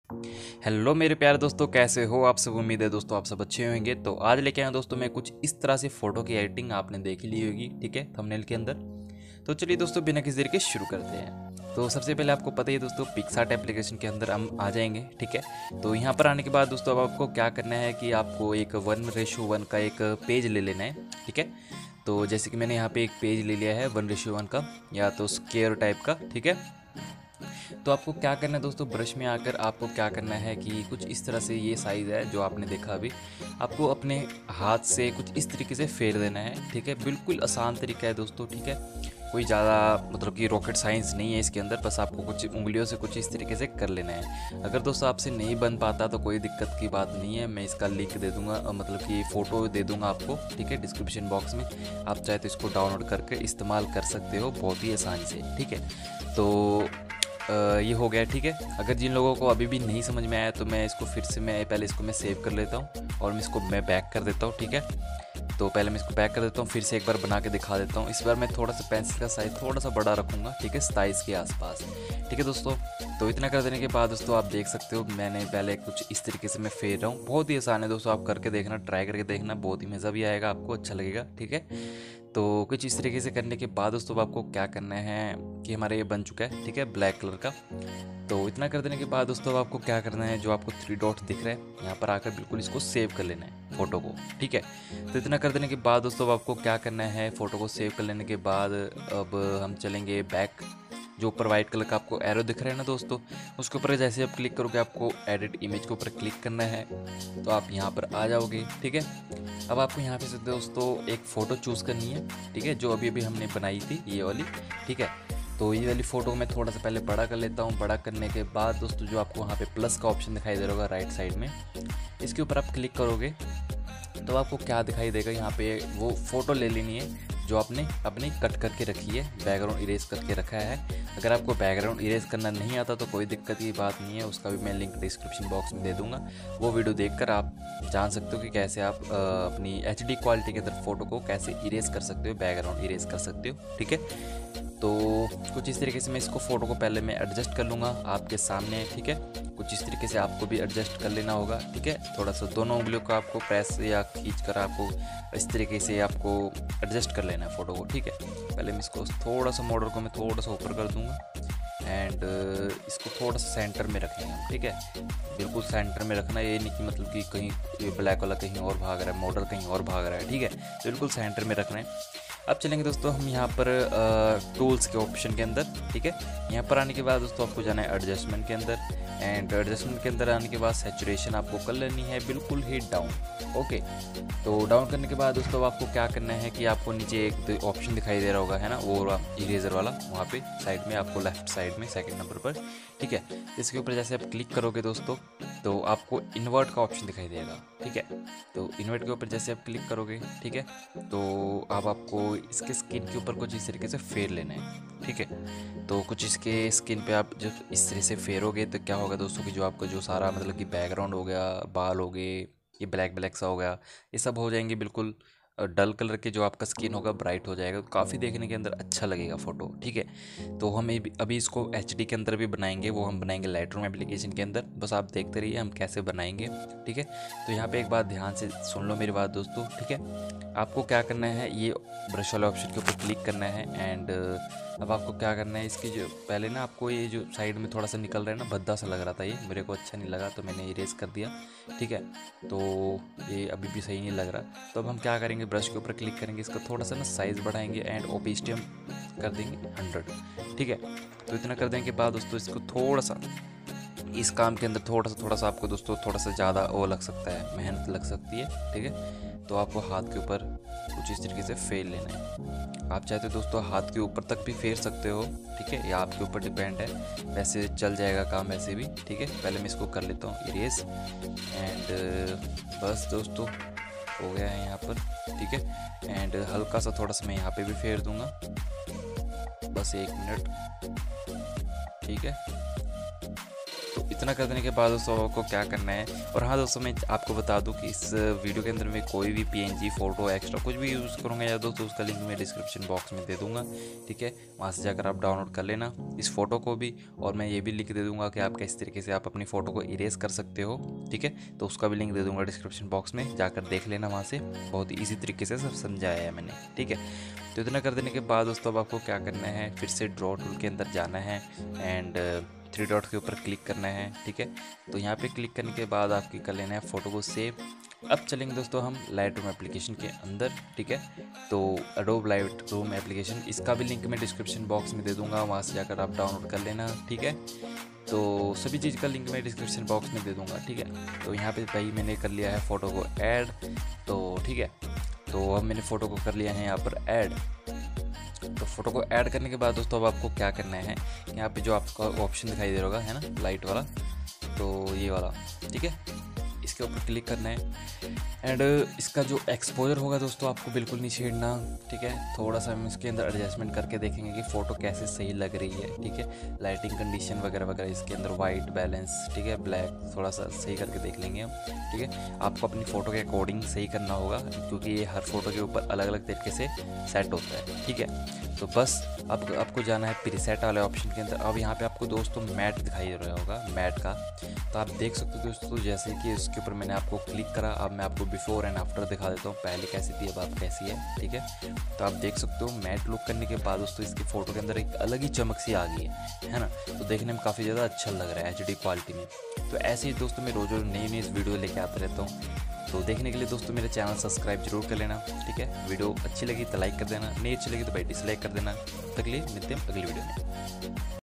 Hello मेरे प्यारे दोस्तों, कैसे हो आप सब। उम्मीद है दोस्तों आप सब अच्छे होंगे। तो आज लेके आया दोस्तों मैं कुछ इस तरह से फ़ोटो की एडिटिंग आपने देख ही ली होगी, ठीक है, थंबनेल के अंदर। तो चलिए दोस्तों बिना किसी देर के शुरू करते हैं। तो सबसे पहले आपको पता ही है दोस्तों, पिक्सार्ट एप्लीकेशन के अंदर हम आ जाएंगे, ठीक है। तो यहाँ पर आने के बाद दोस्तों अब आपको क्या करना है कि आपको एक 1:1 का एक पेज ले लेना है, ठीक है। तो जैसे कि मैंने यहाँ पे एक पेज ले लिया है 1:1 का, या तो स्क्वायर टाइप का, ठीक है। तो आपको क्या करना है दोस्तों, ब्रश में आकर आपको क्या करना है कि कुछ इस तरह से ये साइज़ है जो आपने देखा अभी, आपको अपने हाथ से कुछ इस तरीके से फेर देना है, ठीक है। बिल्कुल आसान तरीका है दोस्तों, ठीक है। कोई ज़्यादा मतलब कि रॉकेट साइंस नहीं है इसके अंदर, बस आपको कुछ उंगलियों से कुछ इस तरीके से कर लेना है। अगर दोस्तों आपसे नहीं बन पाता तो कोई दिक्कत की बात नहीं है, मैं इसका लिंक दे दूंगा, मतलब कि फ़ोटो दे दूंगा आपको, ठीक है, डिस्क्रिप्शन बॉक्स में। आप चाहे तो इसको डाउनलोड करके इस्तेमाल कर सकते हो बहुत ही आसानी से, ठीक है। तो ये हो गया, ठीक है। अगर जिन लोगों को अभी भी नहीं समझ में आया तो मैं इसको फिर से पहले इसको मैं सेव कर लेता हूँ और मैं बैक कर देता हूँ, ठीक है। तो पहले मैं इसको बैक कर देता हूँ, फिर से एक बार बना के दिखा देता हूँ। इस बार मैं थोड़ा सा पेंसिल का साइज़ थोड़ा सा बड़ा रखूँगा, ठीक है, 27 के आसपास, ठीक है दोस्तों। तो इतना कर देने के बाद दोस्तों आप देख सकते हो मैंने पहले कुछ इस तरीके से मैं फेर रहा हूँ। बहुत ही आसान है दोस्तों, आप करके देखना, ट्राई करके देखना, बहुत ही मज़ा भी आएगा आपको, अच्छा लगेगा, ठीक है। तो कुछ इस तरीके से करने के बाद दोस्तों आपको क्या करना है कि हमारा ये बन चुका है, ठीक है, ब्लैक कलर का। तो इतना कर देने के बाद दोस्तों आपको क्या करना है, जो आपको 3 डॉट दिख रहा है यहाँ पर आकर बिल्कुल इसको सेव कर लेना है फ़ोटो को, ठीक है। तो इतना कर देने के बाद दोस्तों आपको क्या करना है, फ़ोटो को सेव कर लेने के बाद अब हम चलेंगे बैक। जो ऊपर वाइट कलर का आपको एरो दिख रहा है ना दोस्तों, उसके ऊपर जैसे आप क्लिक करोगे आपको एडिट इमेज के ऊपर क्लिक करना है, तो आप यहाँ पर आ जाओगे, ठीक है। अब आपको यहाँ पे से दोस्तों एक फ़ोटो चूज़ करनी है, ठीक है, जो अभी अभी हमने बनाई थी ये वाली, ठीक है। तो ये वाली फ़ोटो मैं थोड़ा सा पहले बड़ा कर लेता हूँ। बड़ा करने के बाद दोस्तों जो आपको वहाँ पे प्लस का ऑप्शन दिखाई दे रहा होगा राइट साइड में, इसके ऊपर आप क्लिक करोगे तो आपको क्या दिखाई देगा, यहाँ पे वो फ़ोटो ले लेनी है जो आपने अपनी कट करके रखी है, बैकग्राउंड इरेज करके रखा है। अगर आपको बैकग्राउंड इरेज करना नहीं आता तो कोई दिक्कत की बात नहीं है, उसका भी मैं लिंक डिस्क्रिप्शन बॉक्स में दे दूंगा। वो वीडियो देखकर आप जान सकते हो कि कैसे आप अपनी HD क्वालिटी के अंदर फ़ोटो को कैसे इरेज कर सकते हो, बैकग्राउंड इरेज कर सकते हो, ठीक है। तो कुछ इस तरीके से मैं इसको फ़ोटो को पहले मैं एडजस्ट कर लूँगा आपके सामने, ठीक है। कुछ इस तरीके से आपको भी एडजस्ट कर लेना होगा, ठीक है। थोड़ा सा दोनों उंगलियों को आपको प्रेस या खींच कर आपको इस तरीके से आपको एडजस्ट कर लेना है फ़ोटो को, ठीक है। पहले मैं इसको थोड़ा सा मॉडल को मैं थोड़ा सा ऊपर कर दूँगा एंड इसको थोड़ा सा सेंटर में रखेंगे हम, ठीक है। बिल्कुल सेंटर में रखना, ये नहीं कि मतलब कि कहीं ये ब्लैक वाला कहीं और भाग रहा है, मॉडल कहीं और भाग रहा है, ठीक है। तो बिल्कुल सेंटर में रखना है। अब चलेंगे दोस्तों हम यहाँ पर टूल्स के ऑप्शन के अंदर, ठीक है। यहाँ पर आने के बाद दोस्तों आपको जाना है एडजस्टमेंट के अंदर, एंड एडजस्टमेंट के अंदर आने के बाद सैचुरेशन आपको कर लेनी है बिल्कुल ही डाउन, ओके। तो डाउन करने के बाद दोस्तों आपको क्या करना है कि आपको नीचे एक ऑप्शन दिखाई दे रहा होगा, है ना, वो इरेजर वाला, वहाँ पे साइड में आपको लेफ्ट साइड में सेकंड नंबर पर, ठीक है। इसके ऊपर जैसे आप क्लिक करोगे दोस्तों तो आपको इन्वर्ट का ऑप्शन दिखाई देगा, ठीक है। तो इन्वर्ट के ऊपर जैसे आप क्लिक करोगे, ठीक है, तो अब आपको इसके स्किन के ऊपर कुछ इस तरीके से फेर लेना है, ठीक है। तो कुछ इसके स्किन पे आप जब इस तरह से फेरोगे तो क्या होगा दोस्तों कि जो आपका जो सारा मतलब कि बैकग्राउंड हो गया, बाल हो गए, ये ब्लैक ब्लैक सा हो गया, ये सब हो जाएंगे बिल्कुल डल कलर के, जो आपका स्किन होगा ब्राइट हो जाएगा, तो काफ़ी देखने के अंदर अच्छा लगेगा फ़ोटो, ठीक है। तो हम अभी इसको HD के अंदर भी बनाएंगे, वो हम बनाएंगे लाइटरूम एप्लीकेशन के अंदर, बस आप देखते रहिए हम कैसे बनाएंगे, ठीक है। तो यहाँ पे एक बात ध्यान से सुन लो मेरी बात दोस्तों, ठीक है। आपको क्या करना है, ये ब्रश वाले ऑप्शन के ऊपर क्लिक करना है एंड अब आपको क्या करना है, इसकी जो पहले ना आपको ये जो साइड में थोड़ा सा निकल रहा है ना, भद्दा सा लग रहा था, ये मेरे को अच्छा नहीं लगा तो मैंने इरेज कर दिया, ठीक है। तो ये अभी भी सही नहीं लग रहा। तो अब हम क्या करेंगे, ब्रश के ऊपर क्लिक करेंगे, इसका थोड़ा सा ना साइज़ बढ़ाएंगे एंड ओपेसिटी हम कर देंगे 100, ठीक है। तो इतना कर देने के बाद दोस्तों इसको थोड़ा सा इस काम के अंदर थोड़ा सा आपको दोस्तों थोड़ा सा ज़्यादा वो लग सकता है, मेहनत लग सकती है, ठीक है। तो आपको हाथ के ऊपर कुछ इस तरीके से फेर लेना है। आप चाहते हो दोस्तों हाथ के ऊपर तक भी फेर सकते हो, ठीक है, या आपके ऊपर डिपेंड है, वैसे चल जाएगा काम वैसे भी, ठीक है। पहले मैं इसको कर लेता हूँ इरेज एंड बस दोस्तों हो गया है यहाँ पर, ठीक है। एंड हल्का सा थोड़ा सा मैं यहाँ पे भी फेर दूंगा, बस 1 मिनट, ठीक है। तो इतना कर देने के बाद दोस्तों आपको क्या करना है, और हाँ दोस्तों मैं आपको बता दूं कि इस वीडियो के अंदर मैं कोई भी PNG फोटो एक्स्ट्रा कुछ भी यूज़ करूँगा या दोस्तों उसका लिंक मैं डिस्क्रिप्शन बॉक्स में दे दूंगा, ठीक है। वहाँ से जाकर आप डाउनलोड कर लेना इस फ़ोटो को भी, और मैं ये भी लिंक दे दूंगा कि आप किस तरीके से आप अपनी फ़ोटो को इरेज कर सकते हो, ठीक है। तो उसका भी लिंक दे दूँगा डिस्क्रिप्शन बॉक्स में, जाकर देख लेना वहाँ से, बहुत ही ईजी तरीके से सब समझाया है मैंने, ठीक है। तो इतना कर देने के बाद दोस्तों अब आपको क्या करना है, फिर से ड्रॉ टूल के अंदर जाना है एंड 3 डॉट के ऊपर क्लिक करना है, ठीक है। तो यहाँ पे क्लिक करने के बाद आपकी कर लेना है फ़ोटो को सेव। अब चलेंगे दोस्तों हम लाइटरूम एप्लीकेशन के अंदर, ठीक है। तो एडोब लाइटरूम एप्लीकेशन, इसका भी लिंक मैं डिस्क्रिप्शन बॉक्स में दे दूँगा, वहाँ से जाकर आप डाउनलोड कर लेना, ठीक है। तो सभी चीज़ का लिंक मैं डिस्क्रिप्शन बॉक्स में दे दूँगा, ठीक है। तो यहाँ पे भाई मैंने कर लिया है फ़ोटो को ऐड, तो ठीक है। तो अब मैंने फ़ोटो को कर लिया है यहाँ पर ऐड। तो फोटो को ऐड करने के बाद दोस्तों अब आपको क्या करना है, यहाँ पे जो आपका ऑप्शन दिखाई दे रहा होगा है ना लाइट वाला, तो ये वाला, ठीक है, इसके ऊपर क्लिक करना है। एंड इसका जो एक्सपोजर होगा दोस्तों आपको बिल्कुल नहीं छेड़ना, ठीक है। थोड़ा सा हम इसके अंदर एडजस्टमेंट करके देखेंगे कि फ़ोटो कैसे सही लग रही है, ठीक है। लाइटिंग कंडीशन वगैरह वगैरह इसके अंदर वाइट बैलेंस, ठीक है, ब्लैक थोड़ा सा सही करके देख लेंगे हम, ठीक है। आपको अपनी फ़ोटो के अकॉर्डिंग सही करना होगा, क्योंकि ये हर फोटो के ऊपर अलग अलग तरीके से सेट होता है, ठीक है। तो बस अब आपको जाना है प्रीसेट वाले ऑप्शन के अंदर। अब यहाँ पे आपको दोस्तों मैट दिखाई दे रहा होगा, मैट का, तो आप देख सकते हो दोस्तों जैसे कि इसके ऊपर मैंने आपको क्लिक करा। अब मैं आपको बिफोर एंड आफ्टर दिखा देता हूँ, पहले कैसी थी अब आप कैसी है, ठीक है। तो आप देख सकते हो मैट लुक करने के बाद दोस्तों इसकी फ़ोटो के अंदर एक अलग ही चमक सी आ गई है ना। तो देखने में काफ़ी ज़्यादा अच्छा लग रहा है HD क्वालिटी में। तो ऐसे ही दोस्तों मैं रोज़ नई वीडियो लेके आता रहता हूँ। तो देखने के लिए दोस्तों मेरे चैनल सब्सक्राइब जरूर कर लेना, ठीक है। वीडियो अच्छी लगी तो लाइक कर देना, नहीं अच्छी लगी तो भाई डिसलाइक कर देना। तक लिए मिलते हैं अगली वीडियो में।